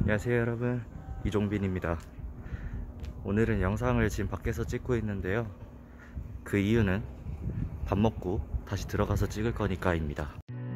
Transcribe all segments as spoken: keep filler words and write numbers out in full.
안녕하세요 여러분, 이종빈입니다. 오늘은 영상을 지금 밖에서 찍고 있는데요, 그 이유는 밥 먹고 다시 들어가서 찍을 거니까 입니다.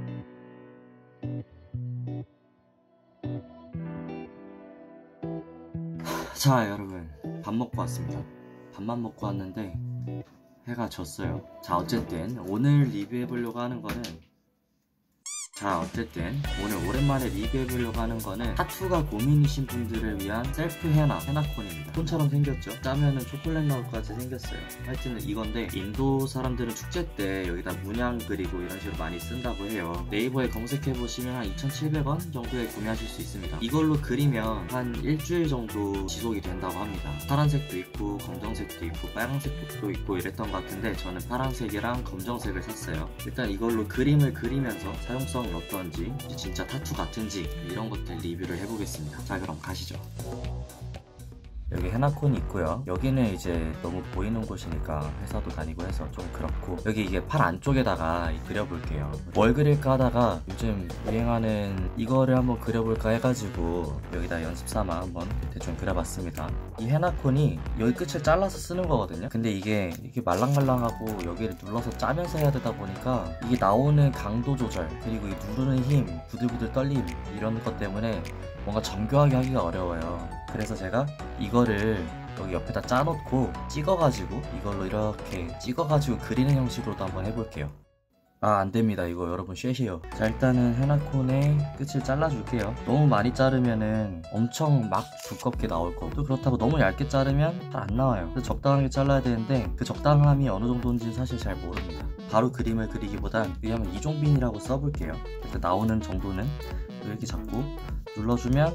자 여러분, 밥 먹고 왔습니다. 밥만 먹고 왔는데 해가 졌어요. 자 어쨌든 오늘 리뷰해보려고 하는 거는 자 어쨌든 오늘 오랜만에 리뷰해보려고 하는 거는 타투가 고민이신 분들을 위한 셀프 헤나 헤나콘입니다. 콘처럼 생겼죠? 짜면은 초콜릿 나올 것 같이 생겼어요. 하여튼 이건데 인도 사람들은 축제 때 여기다 문양 그리고 이런 식으로 많이 쓴다고 해요. 네이버에 검색해보시면 한 이천칠백 원 정도에 구매하실 수 있습니다. 이걸로 그리면 한 일주일 정도 지속이 된다고 합니다. 파란색도 있고 검정색도 있고 빨간색도 있고 이랬던 것 같은데 저는 파란색이랑 검정색을 샀어요. 일단 이걸로 그림을 그리면서 사용성 어떤지, 진짜 타투 같은지 이런 것들 리뷰를 해보겠습니다. 자 그럼 가시죠. 여기 헤나콘이 있고요. 여기는 이제 너무 보이는 곳이니까 회사도 다니고 해서 좀 그렇고, 여기 이게 팔 안쪽에다가 그려볼게요. 뭘 그릴까 하다가 요즘 유행하는 이거를 한번 그려볼까 해가지고 여기다 연습삼아 한번 대충 그려봤습니다. 이 헤나콘이 여기 끝을 잘라서 쓰는 거거든요. 근데 이게 이게 말랑말랑하고 여기를 눌러서 짜면서 해야 되다 보니까 이게 나오는 강도 조절 그리고 이 누르는 힘, 부들부들 떨림 이런 것 때문에 뭔가 정교하게 하기가 어려워요. 그래서 제가 이거를 여기 옆에다 짜놓고 찍어가지고 이걸로 이렇게 찍어가지고 그리는 형식으로도 한번 해볼게요. 아 안됩니다. 이거 여러분 쉐시요. 자 일단은 헤나콘의 끝을 잘라줄게요. 너무 많이 자르면은 엄청 막 두껍게 나올 거고, 또 그렇다고 너무 얇게 자르면 잘 안 나와요. 그래서 적당하게 잘라야 되는데 그 적당함이 어느 정도인지는 사실 잘 모릅니다. 바로 그림을 그리기보단 그냥 이종빈이라고 써볼게요. 그래서 나오는 정도는 이렇게 잡고 눌러주면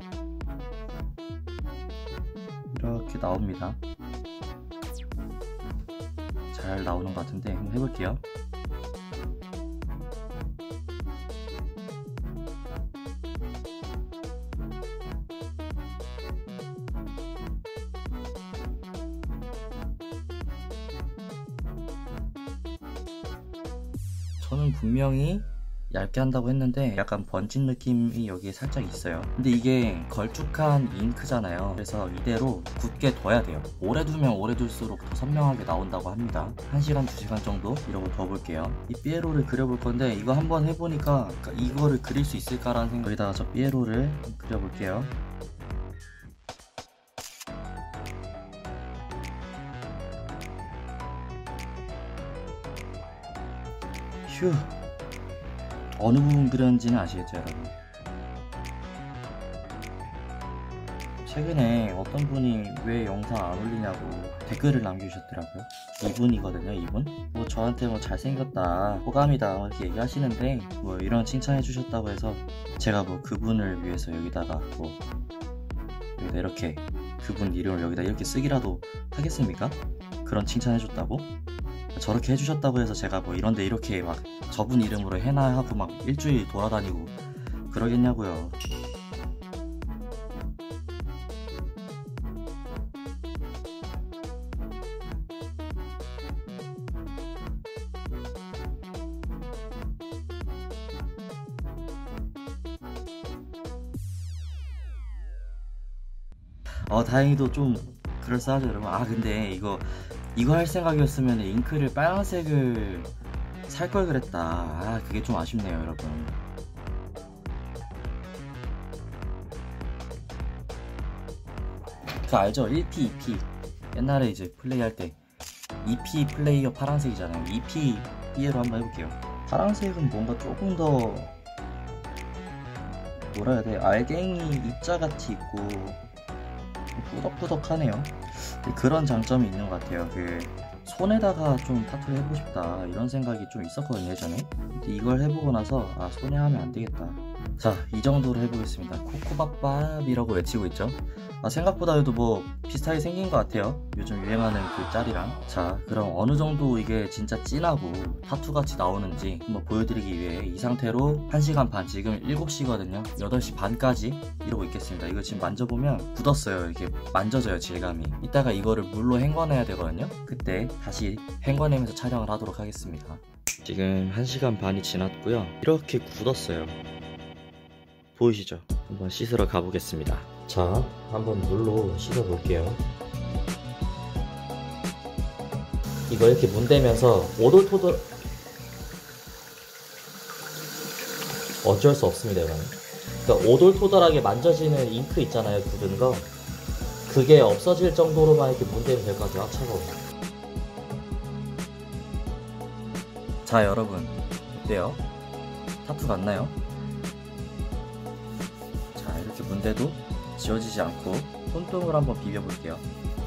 이렇게 나옵니다. 잘 나오는 것 같은데 한번 해볼게요. 저는 분명히 얇게 한다고 했는데 약간 번진 느낌이 여기에 살짝 있어요. 근데 이게 걸쭉한 잉크잖아요. 그래서 이대로 굳게 둬야 돼요. 오래 두면 오래 둘수록 더 선명하게 나온다고 합니다. 한 시간 두 시간 정도 이러고 둬볼게요. 이 삐에로를 그려볼 건데 이거 한번 해보니까 이거를 그릴 수 있을까라는 생각. 여기다가 저 삐에로를 그려볼게요. 휴, 어느 부분 그렸는지는 아시겠죠 여러분? 최근에 어떤 분이 왜 영상 안 올리냐고 댓글을 남겨주셨더라고요. 이분이거든요. 이분 뭐 저한테 뭐 잘생겼다, 호감이다 이렇게 얘기하시는데 뭐 이런 칭찬해 주셨다고 해서 제가 뭐 그분을 위해서 여기다가 뭐 여기다 이렇게 그분 이름을 여기다 이렇게 쓰기라도 하겠습니까? 그런 칭찬해 줬다고? 저렇게 해주셨다고 해서 제가 뭐 이런데 이렇게 막 저분 이름으로 해나 하고 막 일주일 돌아다니고 그러겠냐고요. 어 다행히도 좀 그럴싸하죠 여러분. 아 근데 이거 이거 할 생각이었으면 잉크를 빨간색을 살 걸 그랬다. 아 그게 좀 아쉽네요 여러분. 그 알죠? 일 피, 이 피 옛날에 이제 플레이할 때 이 피 플레이어 파란색이잖아요. 이 피 삐에로 한번 해볼게요. 파란색은 뭔가 조금 더 뭐라 해야 돼, 알갱이 입자같이 있고 꾸덕꾸덕하네요. 그런 장점이 있는 것 같아요. 그 손에다가 좀 타투를 해보고 싶다 이런 생각이 좀 있었거든요 예전에. 근데 이걸 해보고 나서 아 손에 하면 안 되겠다. 자 이 정도로 해보겠습니다. 코코밥밥이라고 외치고 있죠. 아 생각보다도 뭐 비슷하게 생긴 것 같아요. 요즘 유행하는 그 짤이랑. 자 그럼 어느 정도 이게 진짜 진하고 타투같이 나오는지 한번 보여드리기 위해 이 상태로 한 시간 반, 지금 일곱 시거든요 여덟 시 반까지 이러고 있겠습니다. 이거 지금 만져보면 굳었어요. 이렇게 만져져요 질감이. 이따가 이거를 물로 헹궈내야 되거든요. 그때 다시 헹궈내면서 촬영을 하도록 하겠습니다. 지금 한 시간 반이 지났고요 이렇게 굳었어요. 보이시죠? 한번 씻으러 가보겠습니다. 자, 한번 물로 씻어 볼게요. 이거 이렇게 문대면서 오돌토돌 어쩔 수 없습니다. 이거는 그러니까 오돌토돌하게 만져지는 잉크 있잖아요, 굳은 거. 그게 없어질 정도로만 이렇게 문대면 될 것 같아요. 아, 차가워. 자, 여러분 어때요? 타투 같나요? 자, 이렇게 문대도 지워지지 않고 손등으로 한번 비벼볼게요.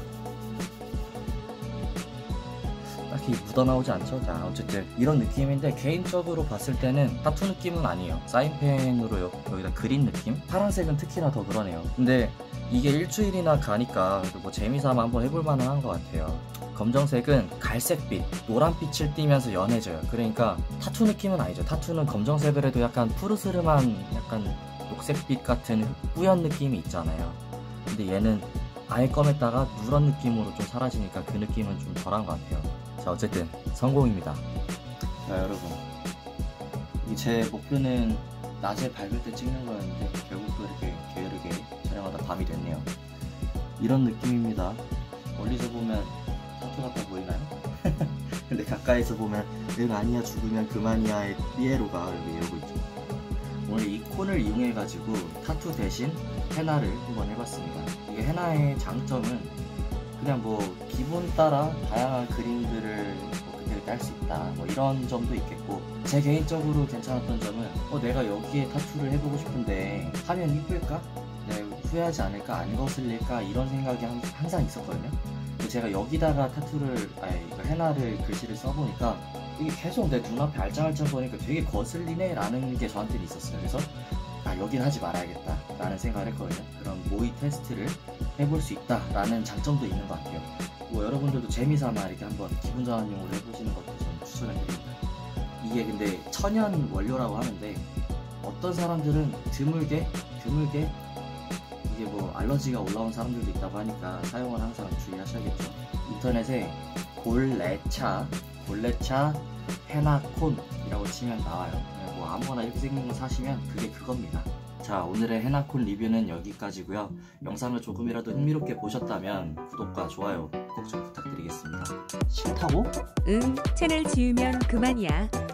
딱히 묻어나오지 않죠? 자, 어쨌든 이런 느낌인데 개인적으로 봤을 때는 타투 느낌은 아니에요. 사인펜으로 여기다 그린 느낌? 파란색은 특히나 더 그러네요. 근데 이게 일주일이나 가니까 뭐 재미삼아 한번 해볼 만한 것 같아요. 검정색은 갈색빛, 노란빛을 띠면서 연해져요. 그러니까 타투 느낌은 아니죠. 타투는 검정색을 해도 약간 푸르스름한 약간 녹색빛 같은 뿌연 느낌이 있잖아요. 근데 얘는 아예 검했다가 누런 느낌으로 좀 사라지니까 그 느낌은 좀 덜한 것 같아요. 자, 어쨌든 성공입니다. 자, 여러분, 제 목표는 낮에 밝을 때 찍는 거였는데 결국 또 이렇게 게으르게 촬영하다 밤이 됐네요. 이런 느낌입니다. 멀리서 보면 타투 같아 보이나요? 근데 가까이서 보면 응 아니야 죽으면 그만이야의 삐에로가 여기 이러고 있죠. 오늘 이 콘을 이용해 가지고 타투 대신 헤나를 한번 해봤습니다. 이게 헤나의 장점은 그냥 뭐 기분 따라 다양한 그림들을 뭐 그때 딸 수 있다, 뭐 이런 점도 있겠고, 제 개인적으로 괜찮았던 점은 어 내가 여기에 타투를 해보고 싶은데 하면 이쁠까? 내가 후회하지 않을까? 안 거슬릴까? 이런 생각이 항상 있었거든요. 근데 제가 여기다가 타투를 아니 헤나를 글씨를 써보니까 이게 계속 내 눈앞에 알짱알짱 보니까 되게 거슬리네 라는 게 저한테는 있었어요. 그래서 아 여긴 하지 말아야겠다 라는 생각을 했거든요. 그런 모의 테스트를 해볼 수 있다 라는 장점도 있는 것 같아요. 뭐 여러분들도 재미삼아 이렇게 한번 기분 전환용으로 해보시는 것도 저는 추천을 드립니다. 이게 근데 천연 원료라고 하는데 어떤 사람들은 드물게 드물게 이게 뭐 알러지가 올라온 사람들도 있다고 하니까 사용을 항상 주의하셔야겠죠. 인터넷에 골레차 골레차 헤나콘이라고 치면 나와요. 뭐 아무거나 이렇게 생긴 거 사시면 그게 그겁니다. 자, 오늘의 헤나콘 리뷰는 여기까지고요. 영상을 조금이라도 흥미롭게 보셨다면 구독과 좋아요 꼭 좀 부탁드리겠습니다. 싫다고? 응, 채널 지우면 그만이야.